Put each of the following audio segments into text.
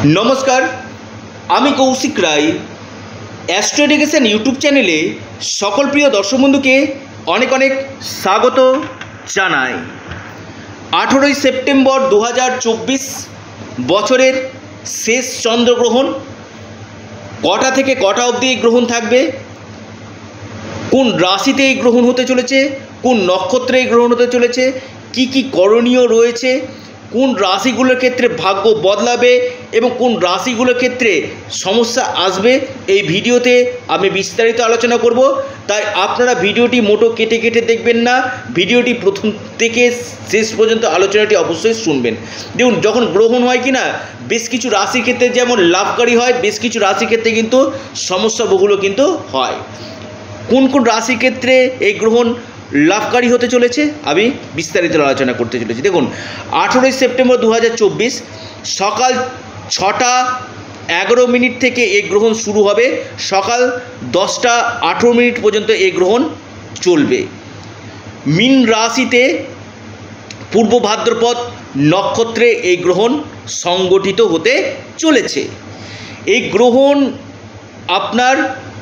নমস্কার, আমি Koushik Roy. Astro education YouTube চ্যানেলে সকল প্রিয় দর্শক বন্ধুকে অনেক অনেক স্বাগত জানাই। 18ই সেপ্টেম্বর 2024 বছরের শেষ চন্দ্রগ্রহণ। কটা থেকে কটা অবধি এই গ্রহণ থাকবে, কোন রাশিতে এই গ্রহণ হতে চলেছে, কোন নক্ষত্রে এই গ্রহণ হতে চলেছে, কি কি করণীয় রয়েছে, কোন রাশিগুলোর ক্ষেত্রে ভাগ্য বদলাবে এবং কোন রাশিগুলোর ক্ষেত্রে সমস্যা আসবে, এই ভিডিওতে আমি বিস্তারিত আলোচনা করব। তাই আপনারা ভিডিওটি মোটো কেটে কেটে দেখবেন না, ভিডিওটি প্রথম থেকে শেষ পর্যন্ত আলোচনাটি অবশ্যই শুনবেন। দেখুন, যখন গ্রহণ হয় কি না, বেশ কিছু রাশির ক্ষেত্রে যেমন লাভকারী হয়, বেশ কিছু রাশির ক্ষেত্রে কিন্তু সমস্যা বহুল কিন্তু হয়। কোন কোন রাশির ক্ষেত্রে এই গ্রহণ লাভকারী হতে চলেছে আমি বিস্তারিত আলোচনা করতে চলেছি। দেখুন, 18ই সেপ্টেম্বর 2024 সকাল 6টা 11 মিনিট থেকে এই গ্রহণ শুরু হবে, সকাল 10টা 18 মিনিট পর্যন্ত এই গ্রহণ চলবে। মীন রাশিতে পূর্ব ভাদ্রপদ নক্ষত্রে এই গ্রহণ সংগঠিত হতে চলেছে। এই গ্রহণ আপনার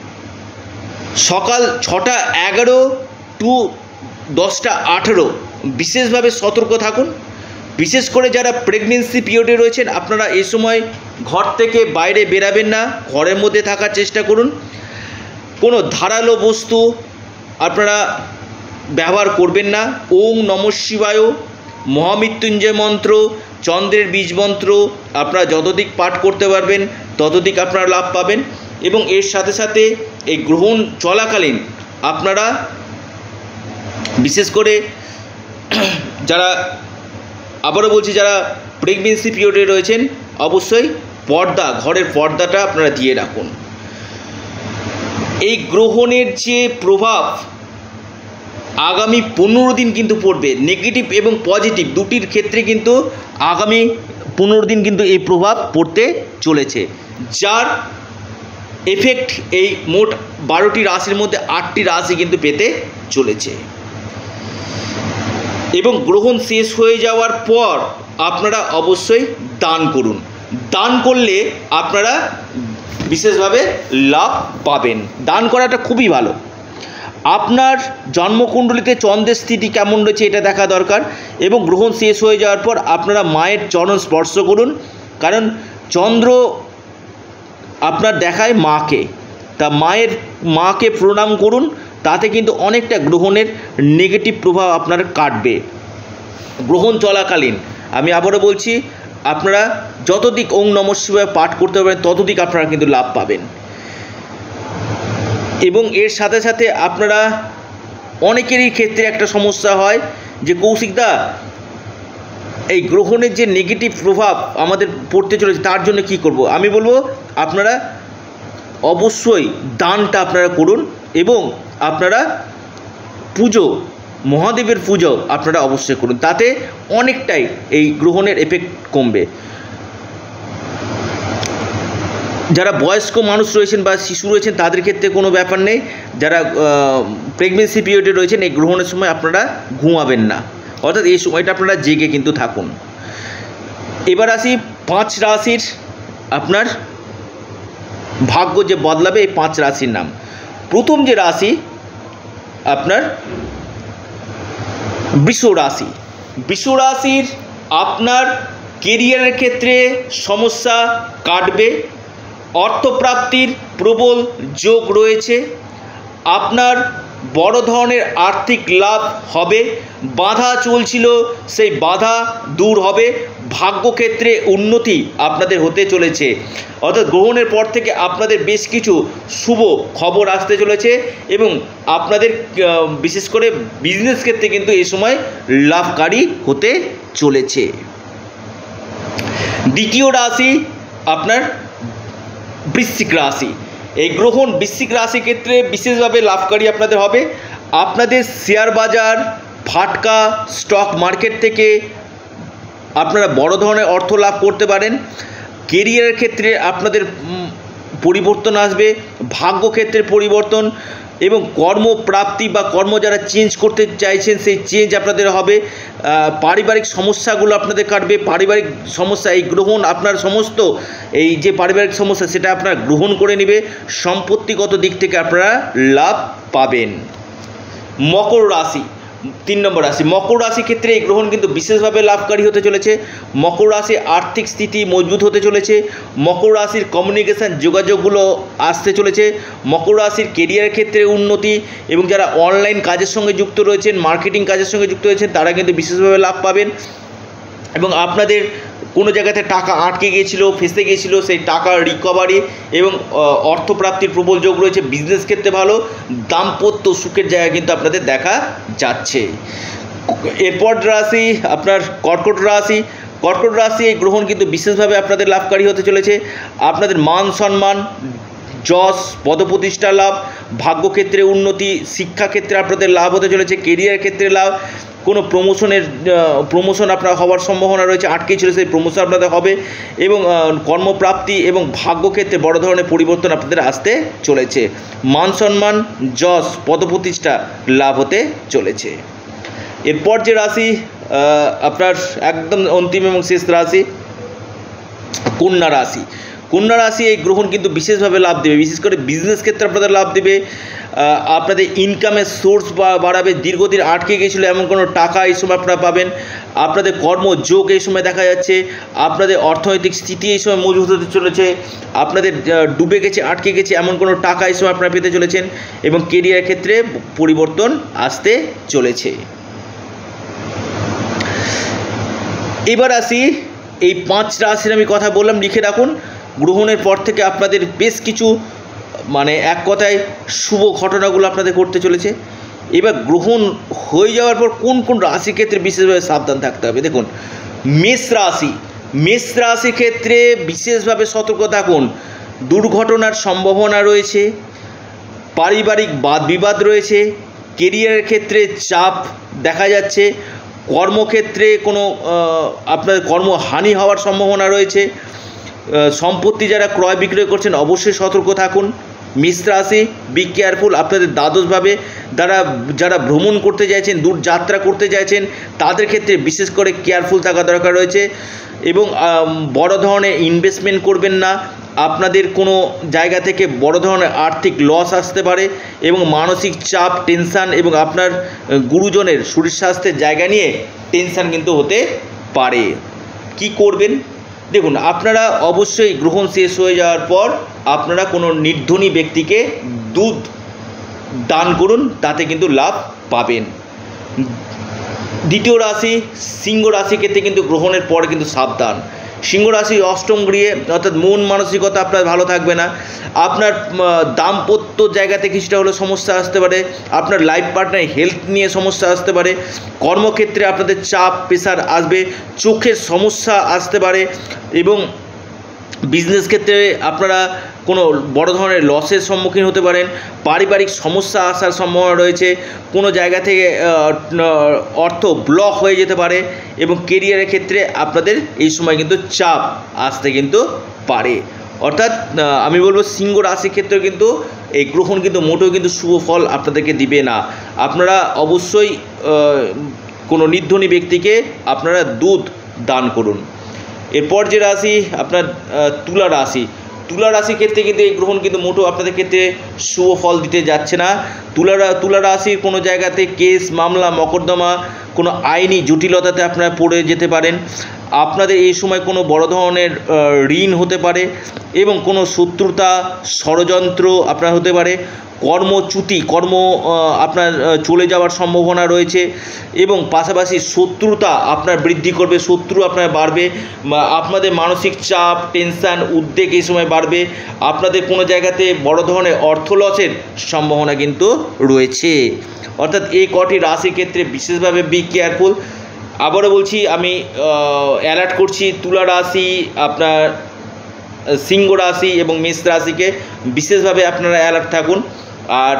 সকাল 6টা 11 টু 10টা 18 বিশেষভাবে সতর্ক থাকুন। বিশেষ করে যারা প্রেগনেন্সি পিরিয়ডে রয়েছেন, আপনারা এই সময় ঘর থেকে বাইরে বেরাবেন না, ঘরের মধ্যে থাকার চেষ্টা করুন। কোনো ধারালো বস্তু আপনারা ব্যবহার করবেন না। ওম নমঃ শিবায়, মহামৃত্যুঞ্জয় মন্ত্র, চন্দ্রের বীজ মন্ত্র আপনারা যতদিক পাঠ করতে পারবেন ততদিক আপনারা লাভ পাবেন। এবং এর সাথে সাথে এই গ্রহণ চলাকালীন আপনারা বিশেষ করে যারা, আবারও বলছি, যারা প্রেগনেন্সি পিরিয়ডে রয়েছেন অবশ্যই ঘরের পর্দাটা আপনারা দিয়ে রাখুন। এই গ্রহণের যে প্রভাব আগামী 15 দিন কিন্তু পড়বে, নেগেটিভ এবং পজিটিভ দুটির ক্ষেত্রে কিন্তু আগামী 15 দিন কিন্তু এই প্রভাব পড়তে চলেছে, যার এফেক্ট এই মোট 12টি রাশির মধ্যে 8টি রাশি কিন্তু পেতে চলেছে। এবং গ্রহণ শেষ হয়ে যাওয়ার পর আপনারা অবশ্যই দান করুন। দান করলে আপনারা বিশেষভাবে লাভ পাবেন। দান করাটা খুবই ভালো। আপনার জন্মকুণ্ডলিতে চন্দ্রের স্থিতি কেমন রয়েছে এটা দেখা দরকার। এবং গ্রহণ শেষ হয়ে যাওয়ার পর আপনারা মায়ের চরণ স্পর্শ করুন, কারণ চন্দ্র আপনার দেখায় মাকে, তা মাকে প্রণাম করুন। তাতে কিন্তু অনেকটা গ্রহণের নেগেটিভ প্রভাব আপনার কাটবে। গ্রহণ চলাকালীন আমি আবারও বলছি, আপনারা যতদিক ওম নমঃ শিবায় পাঠ করতে পারবেন ততদিক আপনারা কিন্তু লাভ পাবেন। এবং এর সাথে সাথে আপনারা অনেকেরই ক্ষেত্রে একটা সমস্যা হয় যে, কৌশিকদা এই গ্রহণের যে নেগেটিভ প্রভাব আমাদের পড়তে চলেছে তার জন্য কি করব। আমি বলবো আপনারা অবশ্যই দানটা আপনারা করুন এবং আপনারা মহাদেবের পুজো আপনারা অবশ্যই করুন। তাতে অনেকটাই এই গ্রহণের এফেক্ট কমবে। যারা বয়স্ক মানুষ রয়েছেন বা শিশু রয়েছেন তাদের ক্ষেত্রে কোনো ব্যাপার নেই। যারা প্রেগনেন্সি পিরিয়ডে রয়েছেন এই গ্রহণের সময় আপনারা ঘুমাবেন না, অর্থাৎ এই সময়টা আপনারা জেগে কিন্তু থাকুন। এবার আসি 5 রাশির আপনার ভাগ্য যে বদলাবে, এই 5 রাশির নাম। প্রথম যে রাশি আপনার বৃষ রাশি। বৃষ রাশির আপনার কেরিয়ারের ক্ষেত্রে সমস্যা কাটবে, অর্থপ্রাপ্তির প্রবল যোগ রয়েছে, আপনার বড় ধরনের আর্থিক লাভ হবে, বাধা চলছিল সেই বাধা দূর হবে, ভাগ্যক্ষেত্রে উন্নতি আপনাদের হতে চলেছে। অর্থাৎ গ্রহণের পর থেকে আপনাদের বেশ কিছু শুভ খবর আসতে চলেছে এবং আপনাদের বিশেষ করে বিজনেস ক্ষেত্রে কিন্তু এই সময় লাভকারী হতে চলেছে। দ্বিতীয় রাশি আপনার বৃশ্চিক রাশি। এই গ্রহণ বৃশ্চিক রাশির ক্ষেত্রে বিশেষভাবে লাভকারী আপনাদের হবে। আপনাদের শেয়ার বাজার, ফাটকা, স্টক মার্কেট থেকে আপনারা বড় ধরনের অর্থ লাভ করতে পারেন। কেরিয়ারের ক্ষেত্রে আপনাদের পরিবর্তন আসবে, ভাগ্যক্ষেত্রের পরিবর্তন, এবং কর্মপ্রাপ্তি বা কর্ম যারা চেঞ্জ করতে চাইছেন সেই চেঞ্জ আপনাদের হবে। পারিবারিক সমস্যাগুলো আপনাদের কাটবে। পারিবারিক সমস্যা এই গ্রহণ আপনার সমস্ত এই যে পারিবারিক সমস্যা সেটা আপনারা গ্রহণ করে নেবে। সম্পত্তিগত দিক থেকে আপনারা লাভ পাবেন। মকর রাশি 3 নম্বর রাশি। মকর রাশি ক্ষেত্রে এই গ্রহণ কিন্তু বিশেষভাবে লাভকারী হতে চলেছে। মকর রাশির আর্থিক স্থিতি মজবুত হতে চলেছে। মকর রাশির কমিউনিকেশান যোগাযোগগুলো আসতে চলেছে। মকর রাশির কেরিয়ারের ক্ষেত্রে উন্নতি এবং যারা অনলাইন কাজের সঙ্গে যুক্ত রয়েছেন, মার্কেটিং কাজের সঙ্গে যুক্ত রয়েছেন তারা কিন্তু বিশেষভাবে লাভ পাবেন। এবং আপনাদের কোনো জায়গাতে টাকা আটকে গিয়েছিলো, ফেঁসে গিয়েছিলো, সেই টাকার রিকভারি এবং অর্থপ্রাপ্তির প্রবল যোগ রয়েছে। বিজনেস ক্ষেত্রে ভালো, দাম্পত্য সুখের জায়গা কিন্তু আপনাদের দেখা যাচ্ছে। এরপর রাশি আপনার কর্কট রাশি। কর্কট রাশি এই গ্রহণ কিন্তু বিশেষভাবে আপনাদের লাভকারী হতে চলেছে। আপনাদের মান সম্মান, যশ, পদপ্রতিষ্ঠা লাভ, ভাগ্যক্ষেত্রে উন্নতি, শিক্ষাক্ষেত্রে আপনাদের লাভ হতে চলেছে। কেরিয়ার ক্ষেত্রে লাভ, কোনো প্রমোশন আপনার হওয়ার সম্ভাবনা রয়েছে, আটকে ছিল সেই প্রমোশন আপনাদের হবে। এবং কর্মপ্রাপ্তি এবং ভাগ্যক্ষেত্রে বড় ধরনের পরিবর্তন আপনাদের আসতে চলেছে। মান সম্মান, যশ, পদপ্রতিষ্ঠা লাভ হতে চলেছে। এরপর যে রাশি আপনার একদম অন্তিম এবং শেষ রাশি কন্যা রাশি। কন্যা রাশি এই গ্রহণ কিন্তু বিশেষভাবে লাভ দেবে। বিশেষ করে বিজনেস ক্ষেত্রে আপনাদের লাভ দেবে। আপনাদের ইনকামের সোর্স বাড়াবে। দীর্ঘদিন আটকে গিয়েছিল এমন কোনো টাকা এই সময় আপনারা পাবেন। আপনাদের কর্মযোগ এই সময় দেখা যাচ্ছে। আপনাদের অর্থনৈতিক স্থিতি এই সময় মজবুত হতে চলেছে। আপনাদের ডুবে গেছে, আটকে গেছে এমন কোনো টাকা এই সময় আপনারা পেতে চলেছেন। এবং কেরিয়ার ক্ষেত্রে পরিবর্তন আসতে চলেছে। এবার আসি এই 5 রাশির আমি কথা বললাম, লিখে রাখুন। গ্রহণের পর থেকে আপনাদের বেশ কিছু মানে এক কথায় শুভ ঘটনাগুলো আপনাদের করতে চলেছে। এবার গ্রহণ হয়ে যাওয়ার পর কোন কোন রাশি ক্ষেত্রে বিশেষভাবে সাবধান থাকতে হবে দেখুন। মেষ রাশি। মেষ রাশির ক্ষেত্রে বিশেষভাবে সতর্ক থাকুন। দুর্ঘটনার সম্ভাবনা রয়েছে, পারিবারিক বাদ বিবাদ রয়েছে, কেরিয়ারের ক্ষেত্রে চাপ দেখা যাচ্ছে, কর্মক্ষেত্রে কোনো আপনার কর্মহানি হওয়ার সম্ভাবনা রয়েছে। সম্পত্তি যারা ক্রয় বিক্রয় করছেন অবশ্যই সতর্ক থাকুন। মেষ রাশি বি কেয়ারফুল। আপনাদের দ্বাদশভাবে যারা ভ্রমণ করতে চাইছেন, দূর যাত্রা করতে চাইছেন তাদের ক্ষেত্রে বিশেষ করে কেয়ারফুল থাকা দরকার রয়েছে। এবং বড় ধরনের ইনভেস্টমেন্ট করবেন না। আপনাদের কোনো জায়গা থেকে বড় ধরনের আর্থিক লস আসতে পারে এবং মানসিক চাপ, টেনশান এবং আপনার গুরুজনের শরীর স্বাস্থ্যের জায়গা নিয়ে টেনশান কিন্তু হতে পারে। কি করবেন দেখুন, আপনারা অবশ্যই গ্রহণ শেষ হয়ে যাওয়ার পর আপনারা কোনো নির্ধনী ব্যক্তিকে দুধ দান করুন, তাতে কিন্তু লাভ পাবেন। দ্বিতীয় রাশি সিংহ রাশি ক্ষেত্রে কিন্তু গ্রহণের পরে কিন্তু সাবধান। সিংহ রাশি অষ্টম গৃহে, অর্থাৎ মন মানসিকতা আপনার ভালো থাকবে না। আপনার দাম্পত্য জায়গাতে কিছুটা হলে সমস্যা আসতে পারে। আপনার লাইফ পার্টনার হেলথ নিয়ে সমস্যা আসতে পারে। কর্মক্ষেত্রে আপনাদের চাপ প্রেশার আসবে, চোখের সমস্যা আসতে পারে এবং বিজনেস ক্ষেত্রে আপনারা কোনো বড় ধরনের লসের সম্মুখীন হতে পারেন। পারিবারিক সমস্যা আসার সম্ভাবনা রয়েছে। কোনো জায়গা থেকে অর্থ ব্লক হয়ে যেতে পারে এবং কেরিয়ারের ক্ষেত্রে আপনাদের এই সময় কিন্তু চাপ আসতে কিন্তু পারে। অর্থাৎ আমি বলবো সিংহ রাশির ক্ষেত্রে কিন্তু এই গ্রহণ কিন্তু মোটেও কিন্তু শুভ ফল আপনাদেরকে দিবে না। আপনারা অবশ্যই কোনো নির্ধনী ব্যক্তিকে আপনারা দুধ দান করুন। এরপর যে রাশি আপনার তুলা রাশি। তুলা রাশির ক্ষেত্রে কিন্তু এই গ্রহণ কিন্তু মোটেও আপনাদের ক্ষেত্রে শুভ ফল দিতে যাচ্ছে না। তুলা রাশির কোনো জায়গাতে কেস, মামলা, মকদ্দমা, কোনো আইনি জটিলতাতে আপনারা পড়ে যেতে পারেন। আপনাদের এই সময় কোনো বড় ধরনের ঋণ হতে পারে এবং কোনো শত্রুতা, ষড়যন্ত্র আপনার হতে পারে। কর্মচ্যুতি, আপনার চলে যাওয়ার সম্ভাবনা রয়েছে এবং পাশাপাশি শত্রুতা আপনার বৃদ্ধি করবে, শত্রু আপনার বাড়বে। আপনাদের মানসিক চাপ, টেনশান, উদ্বেগ এই সময় বাড়বে। আপনাদের কোনো জায়গাতে বড় ধরনের অর্থ লসের সম্ভাবনা কিন্তু রয়েছে। অর্থাৎ এই কটি রাশির ক্ষেত্রে বিশেষভাবে বি কেয়ারফুল। আবারও বলছি, আমি অ্যালার্ট করছি তুলা রাশি, আপনার সিংহ রাশি এবং মেষ রাশিকে বিশেষভাবে আপনারা অ্যালার্ট থাকুন। আর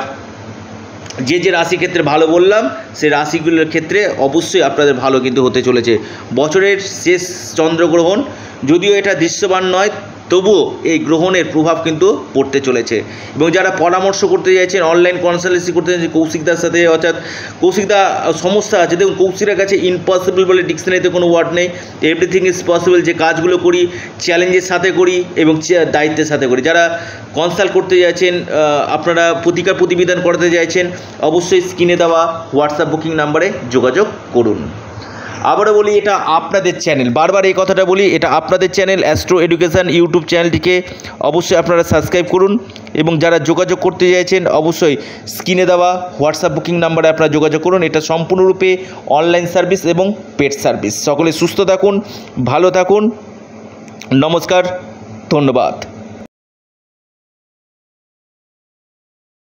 যে রাশি ক্ষেত্রে ভালো বললাম সেই রাশিগুলোর ক্ষেত্রে অবশ্যই আপনাদের ভালো কিন্তু হতে চলেছে। বছরের শেষ চন্দ্রগ্রহণ, যদিও এটা দৃশ্যমান নয়, তবুও এই গ্রহণের প্রভাব কিন্তু পড়তে চলেছে। এবং যারা পরামর্শ করতে চাইছেন, অনলাইন কনসালটেন্সি করতে চাইছেন কৌশিকদার সাথে, অর্থাৎ কৌশিকদা সমস্যা আছে, দেখুন কৌশিকের কাছে ইম্পসিবল বলে ডিকশনারিতে কোনো ওয়ার্ড নেই, এভরিথিং ইজ পসিবল। যে কাজগুলো করি চ্যালেঞ্জের সাথে করি এবং দায়িত্বের সাথে করি। যারা কনসাল্ট করতে চাইছেন, আপনারা প্রতিকার প্রতিবিধান করতে চাইছেন, অবশ্যই স্ক্রিনে দেওয়া হোয়াটসঅ্যাপ বুকিং নাম্বারে যোগাযোগ করুন। আবারও বলি, এটা আপনাদের চ্যানেল, বারবার এই কথাটা বলি, এটা আপনাদের চ্যানেল অ্যাস্ট্রো এডুকেশান ইউটিউব চ্যানেলটিকে অবশ্যই আপনারা সাবস্ক্রাইব করুন। এবং যারা যোগাযোগ করতে চাইছেন অবশ্যই স্ক্রিনে দেওয়া হোয়াটসঅ্যাপ বুকিং নাম্বারে আপনারা যোগাযোগ করুন। এটা সম্পূর্ণরূপে অনলাইন সার্ভিস এবং পেড সার্ভিস। সকলে সুস্থ থাকুন, ভালো থাকুন, নমস্কার, ধন্যবাদ।